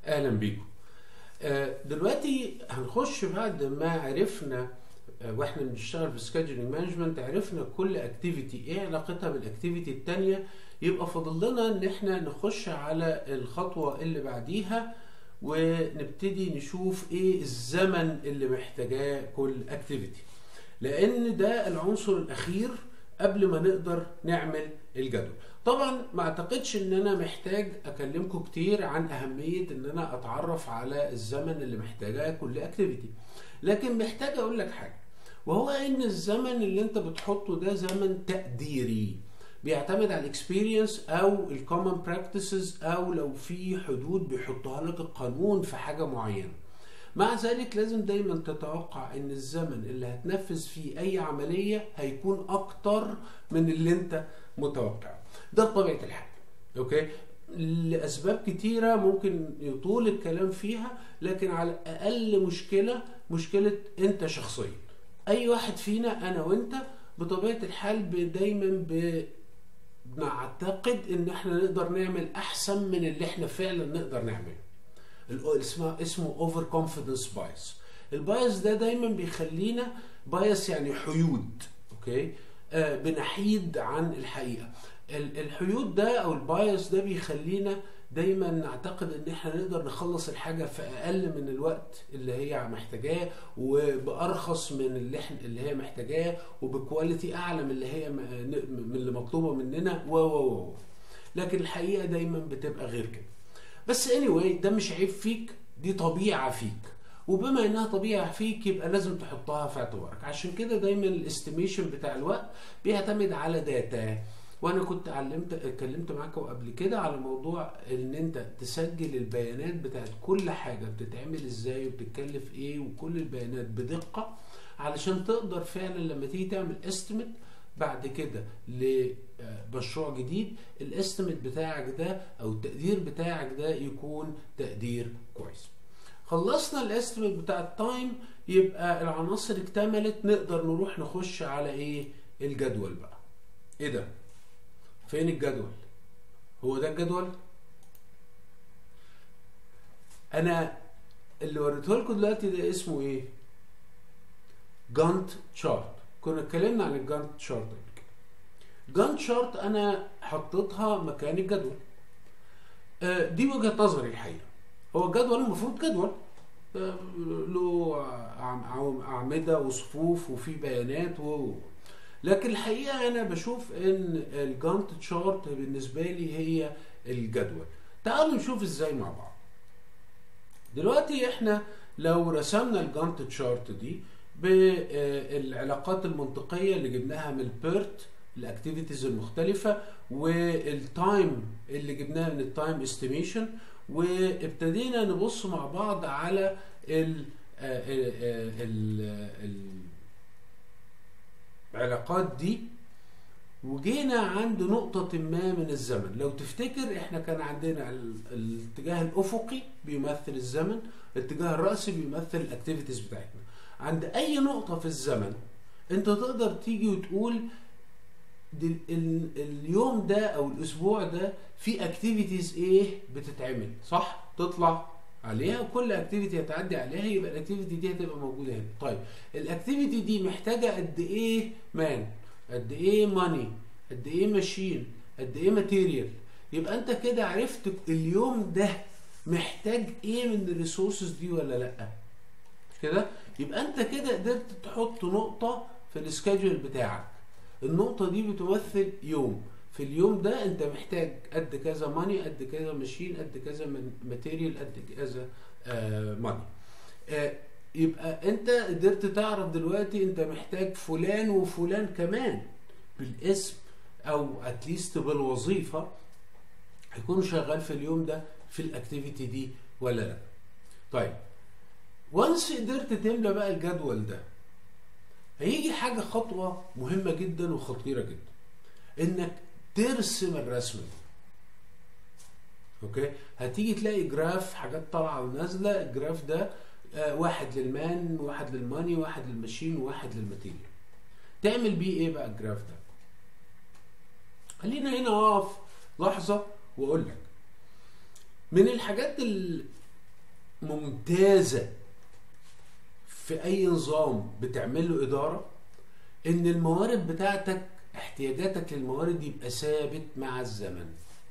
اهلا بيكم. دلوقتي هنخش بعد ما عرفنا واحنا بنشتغل في سكادجولينج مانجمنت، عرفنا كل اكتيفيتي ايه علاقتها بالاكتيفيتي التانية. يبقى فاضل لنا ان احنا نخش على الخطوة اللي بعديها ونبتدي نشوف ايه الزمن اللي محتاجاه كل اكتيفيتي، لان ده العنصر الاخير قبل ما نقدر نعمل الجدول. طبعا ما اعتقدش ان انا محتاج اكلمكم كتير عن اهمية ان انا اتعرف على الزمن اللي محتاجاه كل اكتيفيتي، لكن محتاج اقول لك حاجة، وهو ان الزمن اللي انت بتحطه ده زمن تقديري، بيعتمد على الاكسبيرينس او الكومن براكتسز، او لو في حدود بيحطها لك القانون في حاجة معينة. مع ذلك لازم دايما تتوقع ان الزمن اللي هتنفذ فيه اي عملية هيكون اكتر من اللي انت متوقعه. ده طبيعة الحال. اوكي، لاسباب كتيرة ممكن يطول الكلام فيها، لكن على الاقل مشكلة انت شخصيا. اي واحد فينا، انا وانت، بطبيعة الحال دايما بنعتقد ان احنا نقدر نعمل احسن من اللي احنا فعلا نقدر نعمله. اسمه اوفر كونفيدنس بايس. البايس ده دايما بيخلينا، بايس يعني حيود، اوكي، بنحيد عن الحقيقه. الحيود ده او البايس ده بيخلينا دايما نعتقد ان احنا نقدر نخلص الحاجه في اقل من الوقت اللي هي محتاجاه، وبارخص من اللي هي محتاجاه، وبكواليتي اعلى من اللي مطلوبه مننا لكن الحقيقه دايما بتبقى غير كده. بس anyway، ده مش عيب فيك، دي طبيعة فيك، وبما انها طبيعة فيك يبقى لازم تحطها في اعتبارك. عشان كده دايما الاستيميشن بتاع الوقت بيعتمد على داتا. وانا كنت اتكلمت معاكم قبل كده على موضوع ان انت تسجل البيانات بتاعت كل حاجة بتتعمل ازاي وبتتكلف ايه، وكل البيانات بدقة، علشان تقدر فعلا لما تيجي تعمل استيميت بعد كده لمشروع جديد، الاستيميت بتاعك ده او التقدير بتاعك ده يكون تقدير كويس. خلصنا الاستيميت بتاع التايم، يبقى العناصر اكتملت، نقدر نروح نخش على ايه؟ الجدول بقى. ايه ده؟ فين الجدول؟ هو ده الجدول؟ انا اللي وريته لكم دلوقتي ده اسمه ايه؟ جانت شارت. كنا اتكلمنا عن الجانت شارت. جانت شارت انا حطيتها مكان الجدول. دي وجهة نظري الحقيقة. هو الجدول المفروض جدول له أعمدة وصفوف وفي بيانات لكن الحقيقة أنا بشوف إن الجانت شارت بالنسبة لي هي الجدول. تعالوا نشوف إزاي مع بعض. دلوقتي إحنا لو رسمنا الجانت شارت دي بالعلاقات المنطقية اللي جبناها من البيرت، الاكتيفيتيز المختلفة، والتايم اللي جبناها من التايم استيميشن، وابتدينا نبص مع بعض على العلاقات دي، وجينا عند نقطة ما من الزمن. لو تفتكر احنا كان عندنا الاتجاه الافقي بيمثل الزمن، الاتجاه الرأسي بيمثل الاكتيفيتيز بتاعتنا. عند اي نقطة في الزمن انت تقدر تيجي وتقول اليوم ده او الاسبوع ده في اكتيفيتيز ايه بتتعمل، صح؟ تطلع عليها، وكل اكتيفيتي هتعدي عليها يبقى الاكتيفيتي دي هتبقى موجوده هنا. طيب الاكتيفيتي دي محتاجه قد ايه مان، قد ايه ماني، قد ايه ماشين، قد ايه ماتيريال. يبقى انت كده عرفت اليوم ده محتاج ايه من الريسورسز دي ولا لا؟ كده يبقى انت كده قدرت تحط نقطه في السكادجول بتاعك. النقطة دي بتمثل يوم. في اليوم ده انت محتاج قد كذا ماني، قد كذا ماشين، قد كذا ماتيريال، قد كذا ماني. يبقى انت قدرت تعرف دلوقتي انت محتاج فلان وفلان كمان بالاسم، او اتليست بالوظيفة، هيكونوا شغال في اليوم ده في الاكتيفيتي دي ولا لا. طيب وانس قدرت تملى بقى الجدول ده، هيجي حاجة خطوة مهمة جدا وخطيرة جدا، انك ترسم الرسمة دي. اوكي، هتيجي تلاقي جراف، حاجات طالعة ونازلة. الجراف ده واحد للمان، واحد للماني، واحد للماشين، وواحد للماتيريال. تعمل بيه ايه بقى الجراف ده؟ خلينا هنا اقف لحظة واقول لك من الحاجات ممتازة في اي نظام بتعمل له ادارة، ان الموارد بتاعتك، احتياجاتك للموارد يبقى ثابت مع الزمن.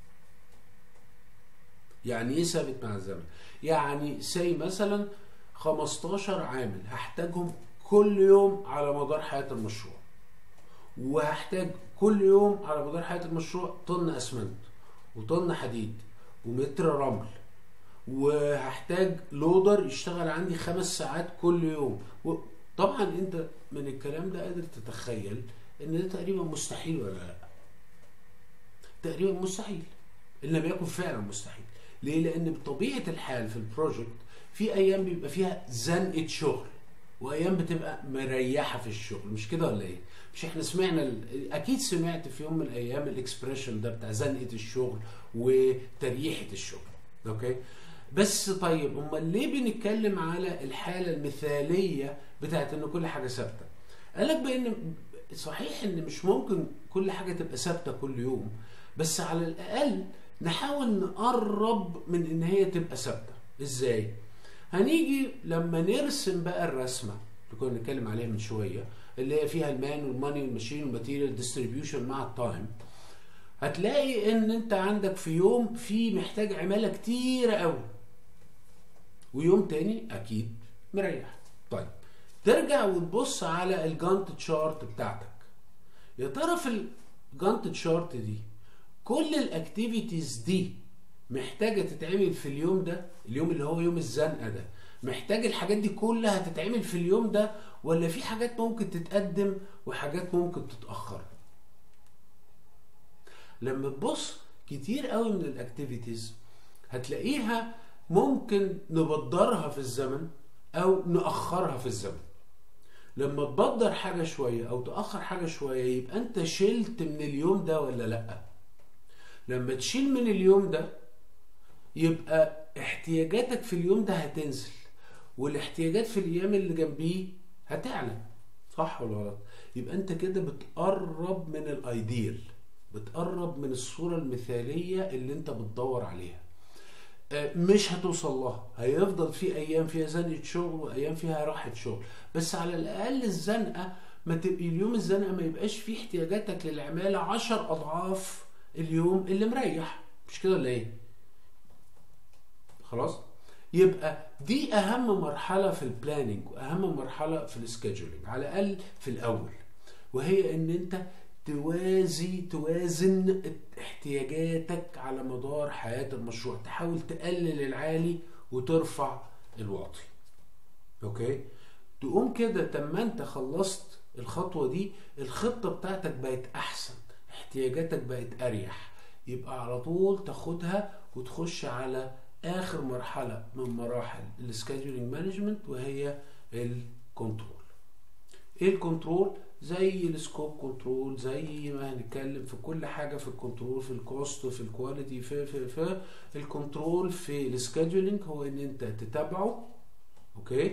يعني ايه ثابت مع الزمن؟ يعني سي مثلا 15 عامل هحتاجهم كل يوم على مدار حياة المشروع، وهحتاج كل يوم على مدار حياة المشروع طن اسمنت وطن حديد ومتر رمل، وهحتاج لودر يشتغل عندي 5 ساعات كل يوم. طبعا انت من الكلام ده قادر تتخيل ان ده تقريبا مستحيل ولا لا؟ تقريبا مستحيل، ان لم يكن فعلا مستحيل. ليه؟ لان بطبيعه الحال في البروجكت في ايام بيبقى فيها زنقه شغل، وايام بتبقى مريحه في الشغل، مش كده ولا ايه؟ مش احنا سمعنا اكيد سمعت في يوم من الايام الاكسبريشن ده بتاع زنقه الشغل وتريحه الشغل. اوكي؟ بس طيب امال ليه بنتكلم على الحاله المثاليه بتاعت ان كل حاجه ثابته؟ قالك بان صحيح ان مش ممكن كل حاجه تبقى ثابته كل يوم، بس على الاقل نحاول نقرب من ان هي تبقى ثابته. ازاي؟ هنيجي لما نرسم بقى الرسمه اللي كنا بنتكلم عليها من شويه، اللي هي فيها المان والماني والماشين والماتيريال ديستريبيوشن مع التايم، هتلاقي ان انت عندك في يوم في محتاج عماله كتيره قوي، ويوم تاني اكيد مريح. طيب ترجع وتبص على الجانت تشارت بتاعتك، يا ترى في الجانت تشارت دي كل الاكتيفيتيز دي محتاجه تتعمل في اليوم ده، اليوم اللي هو يوم الزنقه ده، محتاج الحاجات دي كلها تتعمل في اليوم ده، ولا في حاجات ممكن تتقدم وحاجات ممكن تتاخر؟ لما تبص كتير قوي من الاكتيفيتيز هتلاقيها ممكن نبدرها في الزمن او نأخرها في الزمن. لما تبدر حاجة شوية او تأخر حاجة شوية يبقى انت شلت من اليوم ده ولا لا؟ لما تشيل من اليوم ده يبقى احتياجاتك في اليوم ده هتنزل، والاحتياجات في الايام اللي جنبيه هتعلى، صح ولا غلط؟ يبقى انت كده بتقرب من الايديال، بتقرب من الصورة المثالية اللي انت بتدور عليها. مش هتوصل لها، هيفضل في ايام فيها زنقه شغل وايام فيها راحه شغل، بس على الاقل الزنقه ما تبقى اليوم الزنقه ما يبقاش فيه احتياجاتك للعماله 10 اضعاف اليوم اللي مريح، مش كده ولا ايه؟ خلاص؟ يبقى دي اهم مرحله في البلاننج واهم مرحله في السكيدجولينج على الاقل في الاول، وهي ان انت توازن احتياجاتك على مدار حياة المشروع، تحاول تقلل العالي وترفع الواطي. اوكي؟ تقوم كده تما انت خلصت الخطوة دي الخطة بتاعتك بقت احسن، احتياجاتك بقت اريح، يبقى على طول تاخدها وتخش على اخر مرحلة من مراحل السكيدجولينج مانجمنت، وهي الكنترول. ايه الكنترول؟ زي السكوب كنترول، زي ما هنتكلم في كل حاجه في الكنترول، في الكوست، في الكواليتي، في الكنترول في السكيدجولينج هو ان انت تتابعه، اوكي،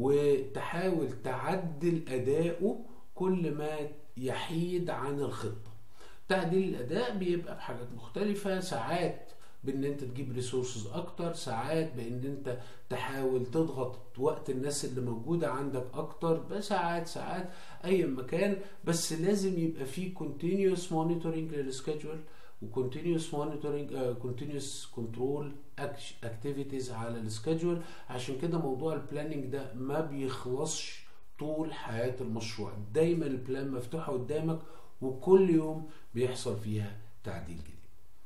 وتحاول تعدل اداؤه كل ما يحيد عن الخطه. تعديل الاداء بيبقى بحاجات مختلفه، ساعات بان انت تجيب ريسورسز اكتر، ساعات بان انت تحاول تضغط وقت الناس اللي موجوده عندك اكتر، ساعات اي مكان، بس لازم يبقى فيه continuous monitoring للسكيدجول وكونتينيوس مونيتورنج كونتينيوس كنترول اكتيفيتيز على السكيدجول. عشان كده موضوع البلاننج ده ما بيخلصش طول حياه المشروع، دايما البلان مفتوحه قدامك وكل يوم بيحصل فيها تعديل جديد.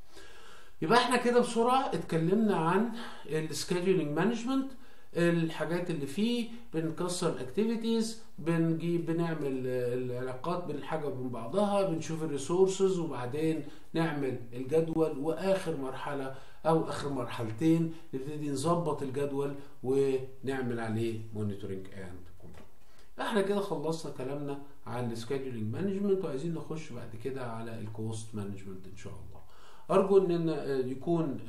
يبقى احنا كده بسرعه اتكلمنا عن السكيدجولينج مانجمنت، الحاجات اللي فيه، بنكسر الاكتيفيتيز، بنعمل العلاقات بين الحاجه وبين بعضها، بنشوف الريسورسز، وبعدين نعمل الجدول، واخر مرحله او اخر مرحلتين نبتدي نظبط الجدول ونعمل عليه مونيتورنج اند كنترول. احنا كده خلصنا كلامنا عن السكيدجولينج مانجمنت، وعايزين نخش بعد كده على الكوست مانجمنت ان شاء الله. ارجو ان يكون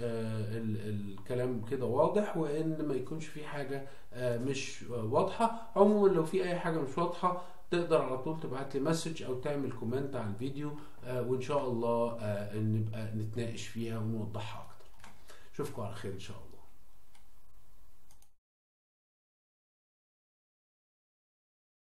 الكلام كده واضح، وان ما يكونش في حاجه مش واضحه. عموما لو في اي حاجه مش واضحه تقدر على طول تبعت لي مسج او تعمل كومنت على الفيديو، وان شاء الله نبقى نتناقش فيها ونوضحها اكتر. اشوفكم على خير ان شاء الله.